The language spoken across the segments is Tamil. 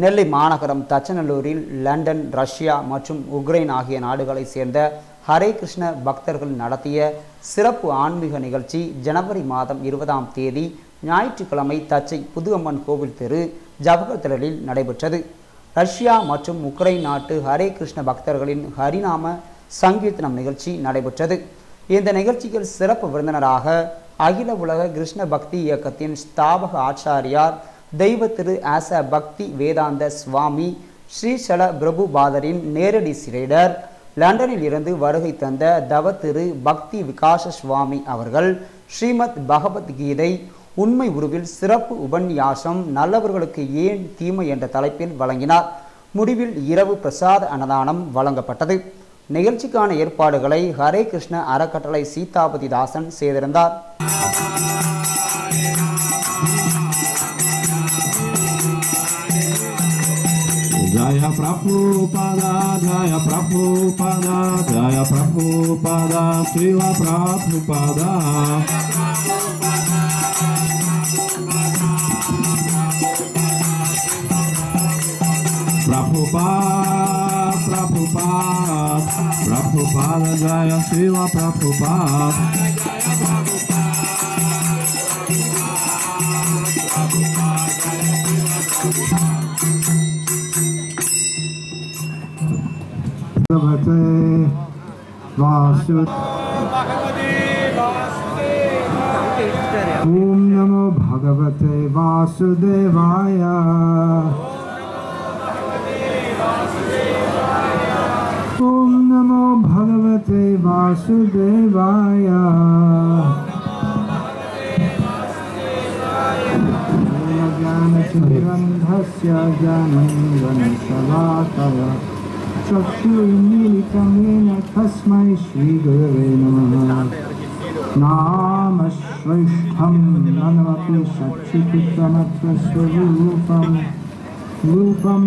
நெல்லை மாநகரம் தச்சநல்லூரில் லண்டன், ரஷ்யா மற்றும் உக்ரைன் ஆகிய நாடுகளைச் சேர்ந்த ஹரே கிருஷ்ண பக்தர்கள் நடத்திய சிறப்பு ஆன்மீக நிகழ்ச்சி ஜனவரி மாதம் 20ஆம் தேதி ஞாயிற்றுக்கிழமை தச்சை புதுஅம்மன் கோவில் தெரு ஜவஹர் திடலில் நடைபெற்றது. ரஷ்யா மற்றும் உக்ரைன் நாட்டு ஹரே கிருஷ்ண பக்தர்களின் ஹரிநாம சங்கீர்த்தனம் நிகழ்ச்சி நடைபெற்றது. இந்த நிகழ்ச்சியில் சிறப்பு விருந்தினராக அகில உலக கிருஷ்ண பக்தி இயக்கத்தின் ஸ்தாபக ஆச்சாரியார் தெய்வ திரு ஆச பக்தி வேதாந்த சுவாமி ஸ்ரீசல பிரபுபாதரின் நேரடி சீடர் லண்டனில் இருந்து வருகை தந்த தவ திரு பக்தி விகாச சுவாமி அவர்கள் ஸ்ரீமத் பகவத்கீதை உண்மை உருவில் சிறப்பு உபன்யாசம் நல்லவர்களுக்கு ஏன் தீமை என்ற தலைப்பில் வழங்கினார். முடிவில் இரவு பிரசாத அன்னதானம் வழங்கப்பட்டது. நிகழ்ச்சிக்கான ஏற்பாடுகளை ஹரே கிருஷ்ண அறக்கட்டளை சீதாபதி தாசன் செய்திருந்தார். Jaya Prabhupada, Jaya Prabhupada, Jaya Prabhupada, Srila Prabhupada. Prabhupada, Prabhupada, Prabhupada, Jaya Srila Prabhupada. Bhagavate Vasudevaya. Om Namo Bhagavate Vasudevaya. Om Namo Bhagavate Vasudevaya. Jnana-chandramdhasya jananganashalakaya Chakshurmilitam yena tasmai Shri Gurave Namaha. Nama Shrishtham Nanavapi Satchititramatra Swarupam Rupam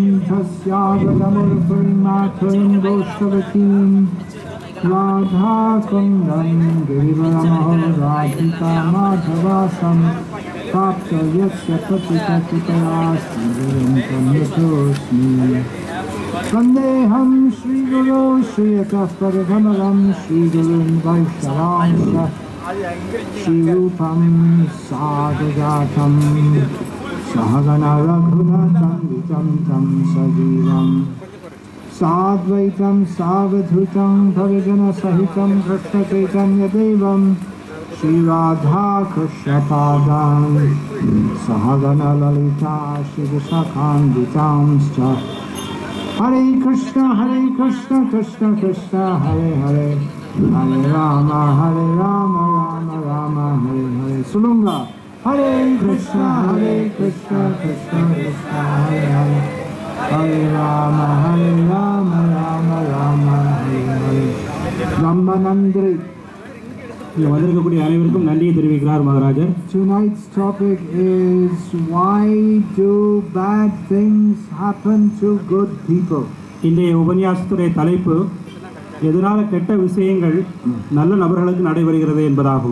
Tasyagatamurpurimatvaram Goshtavatim Radha Kundam Girivaramahar Radhika Madhavasam Tapta Yatsya Patita Kitayasti Virintam Yatosmi Vandeham Shri Guru Shri Akasparagamaram Shri Gurun Vaishnavamsa Shri Rupam Sadhujatam Sahagana Raghunatam Vitam Tam Sajivam Sadvaitam Savadhutam Bhavijana Sahitam Krishna Chaitanya Devam Shri Radha Krishna Padam Sahagana Lalita Shri Visakhan Vitamscha Hare Krishna, Krishna Krishna, Hare Hare, Hare Rama, Rama Rama, Hare Hare. Sulunga, Hare Krishna, Krishna Krishna, Hare Hare, Hare Rama, Rama Rama, Hare Hare. Ramanandri. வந்திருக்கக்கூடிய அனைவருக்கும் நன்றியை தெரிவிக்கிறார் மகாராஜர். Tonight's topic is why do bad things happen to good people? இன்றைய உபன்யாசத்துடைய தலைப்பு எதனால கெட்ட விஷயங்கள் நல்ல நபர்களுக்கு நடைபெறுகிறது என்பதாகும்.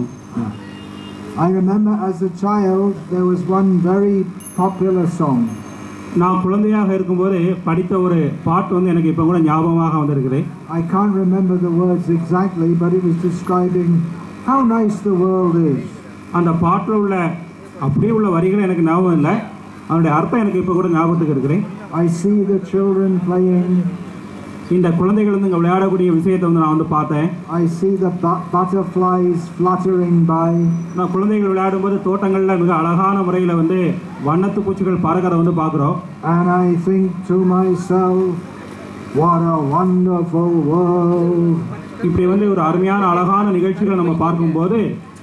I remember as a child there was one very popular song. நான் குழந்தையாக இருக்கும்போது படித்த ஒரு பாட்டு எனக்கு இப்போ கூட ஞாபகமாக வந்திருக்குது. I can't remember the words exactly but it was describing how nice the world is. அந்த பாட்டில் உள்ள அப்படியே உள்ள வரிகள் எனக்கு ஞாபகம் இல்லை, அதனுடைய அர்த்தம் எனக்கு இப்போ கூட ஞாபகத்துக்கு இருக்குது. I see the children playing. இந்த குழந்தைகள் இங்கே விளையாடக்கூடிய விஷயத்தை நான் பார்த்தேன். I see the butterflies fluttering by. நான் குழந்தைகள் விளையாடும்போது தோட்டங்களில் மிக அழகான முறையில் வண்ணத்து பூச்சிகள் பறக்கிறத பார்க்குறோம். And I think to myself, what a wonderful world. இப்படி ஒரு அருமையான அழகான நிகழ்ச்சிகளை நம்ம பார்க்கும்போது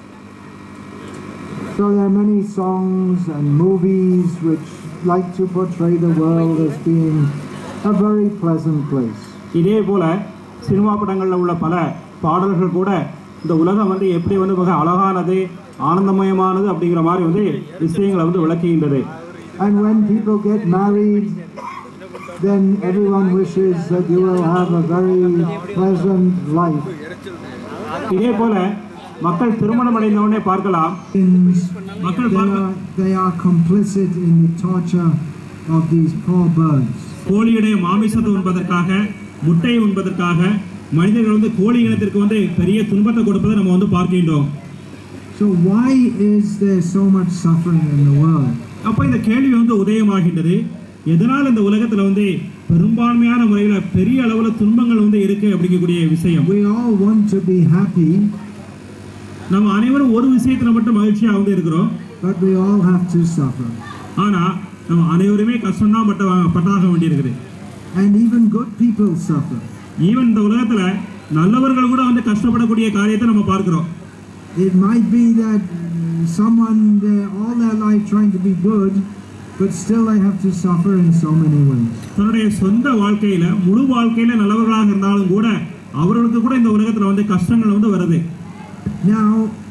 so there are many songs and movies which like to portray the world as being a very pleasant place. இதே போல சினிமா படங்களில் உள்ள பல பாடல்கள் கூட இந்த உலகம் எப்படி மிக அழகானது ஆனந்தமயமானது அப்படிங்கிற மாதிரி விஷயங்களை விளக்குகின்றது. And when people get married then everyone wishes that you will have a very pleasant life. இதே போல மக்கள் திருமணம் அடைந்தவனே பார்க்கலாம், they are complicit in the torture of these poor birds. கோழியுடைய மாமிசத்தை உண்பதற்காக, முட்டையை உண்பதற்காக மனிதர்கள் வந்து கோழி இனத்திற்கு வந்து பெரிய துன்பத்தை கொடுப்பதை நம்ம வந்து பார்க்கின்றோம். So why is there so much suffering in the world? அப்ப இந்த கேள்வி வந்து உதயமாகின்றது. எதனால் இந்த உலகத்துல வந்து பெரும்பான்மையான முறையில பெரிய அளவுல துன்பங்கள் வந்து இருக்கு அப்படிங்கக்கூடிய விஷயம். We all want to be happy. நம்ம அனைவரும் ஒரு விஷயத்துல மட்டும் மகிழ்ச்சியா வந்து இருக்கிறோம். But we all have to suffer. ஆனா நம்ம அனைவருமே கஷ்டம் தான் பட்டாக வேண்டியிருக்குது. And even good people suffer. Even இந்த உலகத்துல நல்லவர்கள் கூட வந்து கஷ்டப்படக்கூடிய காரியத்தை நம்ம பார்க்கிறோம். It might be that someone all their life trying to be good, but still they have to suffer in so many ways. தன்னுடைய சொந்த வாழ்க்கையில முழு வாழ்க்கையில நல்லவர்களாக இருந்தாலும் கூட அவர்களுக்கு கூட இந்த உலகத்துல வந்து கஷ்டங்கள் வந்து வருது. Now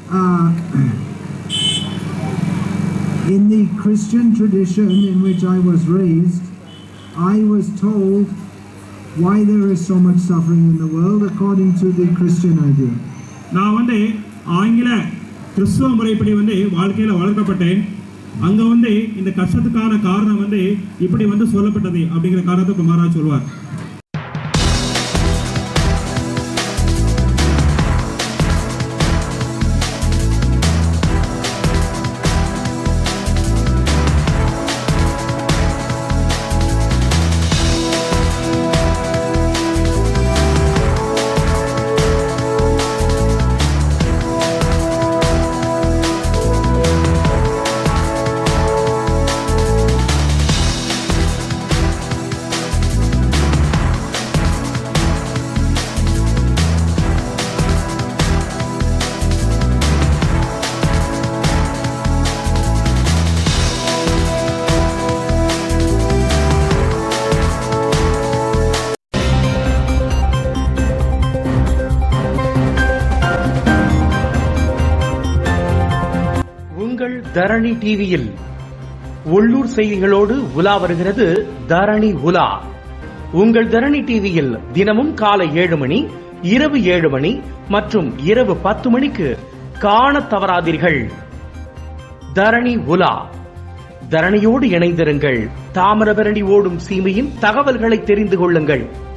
in the Christian tradition in which I was raised, I was told why there is so much suffering in the world according to the Christian idea. நான் வந்து ஆங்கில கிறிஸ்துவ முறைப்படி வந்து வாழ்க்கையில வளர்க்கப்பட்டேன். அங்க வந்து இந்த கஷ்டத்துக்கான காரணம் வந்து இப்படி வந்து சொல்லப்பட்டது அப்படிங்கிற காரணத்தை குமாரராஜ் சொல்வார். தரணி டிவியில் உள்ளூர் செய்திகளோடு உலா வருகிறது தரணி உலா. உங்கள் தரணி டிவியில் தினமும் காலை 7 மணி, இரவு 7 மணி மற்றும் இரவு 10 மணிக்கு காண தவறாதீர்கள். தரணி உலா. தரணியோடு இணைந்திருங்கள். தாமிரபரணி ஓடும் சீமையின் தகவல்களை தெரிந்து கொள்ளுங்கள்.